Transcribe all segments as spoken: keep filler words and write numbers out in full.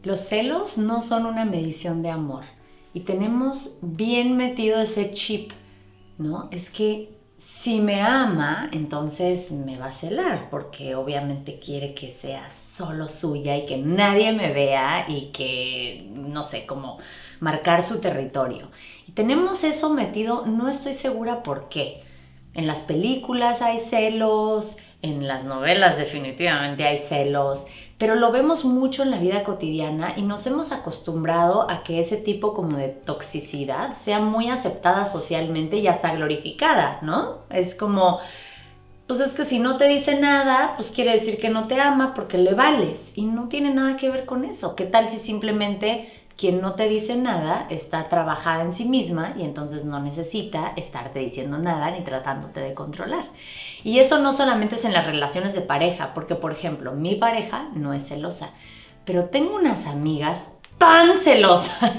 Los celos no son una medición de amor y tenemos bien metido ese chip, ¿no? Es que si me ama, entonces me va a celar porque obviamente quiere que sea solo suya y que nadie me vea y que, no sé, como marcar su territorio. Y tenemos eso metido, no estoy segura por qué. En las películas hay celos, en las novelas definitivamente hay celos, pero lo vemos mucho en la vida cotidiana y nos hemos acostumbrado a que ese tipo como de toxicidad sea muy aceptada socialmente y hasta glorificada, ¿no? Es como, pues es que si no te dice nada, pues quiere decir que no te ama porque le vales y no tiene nada que ver con eso. ¿Qué tal si simplemente quien no te dice nada está trabajada en sí misma y entonces no necesita estarte diciendo nada ni tratándote de controlar? Y eso no solamente es en las relaciones de pareja, porque por ejemplo, mi pareja no es celosa, pero tengo unas amigas tan celosas,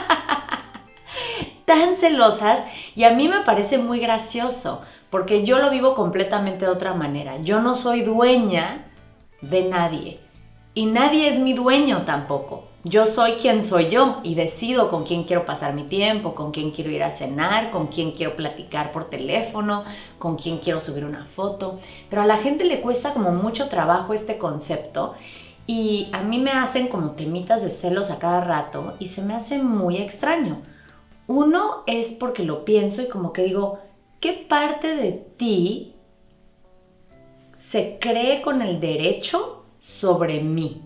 tan celosas, y a mí me parece muy gracioso, porque yo lo vivo completamente de otra manera. Yo no soy dueña de nadie. Y nadie es mi dueño tampoco. Yo soy quien soy yo y decido con quién quiero pasar mi tiempo, con quién quiero ir a cenar, con quién quiero platicar por teléfono, con quién quiero subir una foto. Pero a la gente le cuesta como mucho trabajo este concepto y a mí me hacen como temitas de celos a cada rato y se me hace muy extraño. Uno es porque lo pienso y como que digo, ¿qué parte de ti se cree con el derecho sobre mí,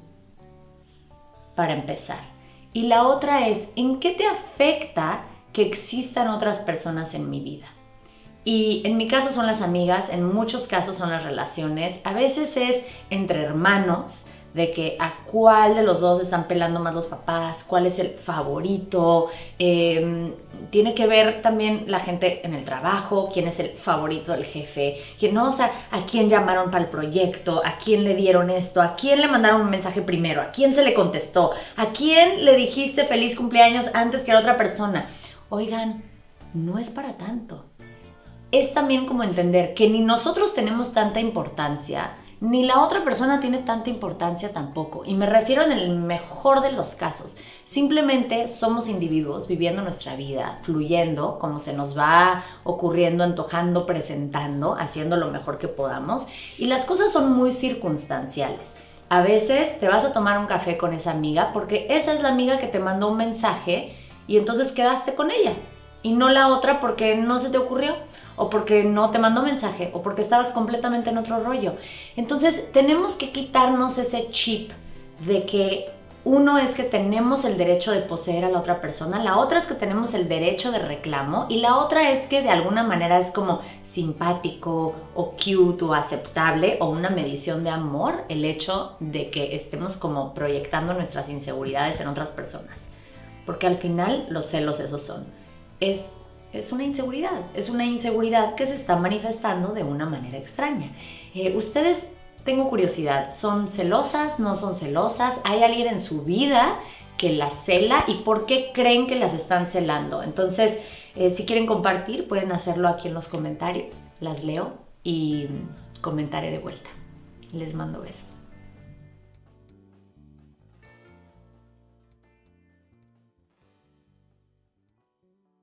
para empezar? Y la otra es, ¿en qué te afecta que existan otras personas en mi vida? Y en mi caso son las amigas, en muchos casos son las relaciones, a veces es entre hermanos, de que a cuál de los dos están pelando más los papás, cuál es el favorito, eh, tiene que ver también la gente en el trabajo, quién es el favorito del jefe, quién, no, o sea, a quién llamaron para el proyecto, a quién le dieron esto, a quién le mandaron un mensaje primero, a quién se le contestó, a quién le dijiste feliz cumpleaños antes que a la otra persona. Oigan, no es para tanto. Es también como entender que ni nosotros tenemos tanta importancia, ni la otra persona tiene tanta importancia tampoco. Y me refiero en el mejor de los casos. Simplemente somos individuos viviendo nuestra vida, fluyendo, como se nos va ocurriendo, antojando, presentando, haciendo lo mejor que podamos. Y las cosas son muy circunstanciales. A veces te vas a tomar un café con esa amiga porque esa es la amiga que te mandó un mensaje y entonces quedaste con ella. Y no la otra porque no se te ocurrió, o porque no te mandó mensaje, o porque estabas completamente en otro rollo. Entonces tenemos que quitarnos ese chip de que uno es que tenemos el derecho de poseer a la otra persona, la otra es que tenemos el derecho de reclamo, y la otra es que de alguna manera es como simpático, o cute, o aceptable, o una medición de amor, el hecho de que estemos como proyectando nuestras inseguridades en otras personas. Porque al final los celos esos son. Es, es una inseguridad, es una inseguridad que se está manifestando de una manera extraña. Eh, ustedes, tengo curiosidad, ¿son celosas, no son celosas? ¿Hay alguien en su vida que las cela y por qué creen que las están celando? Entonces, eh, si quieren compartir, pueden hacerlo aquí en los comentarios. Las leo y comentaré de vuelta. Les mando besos.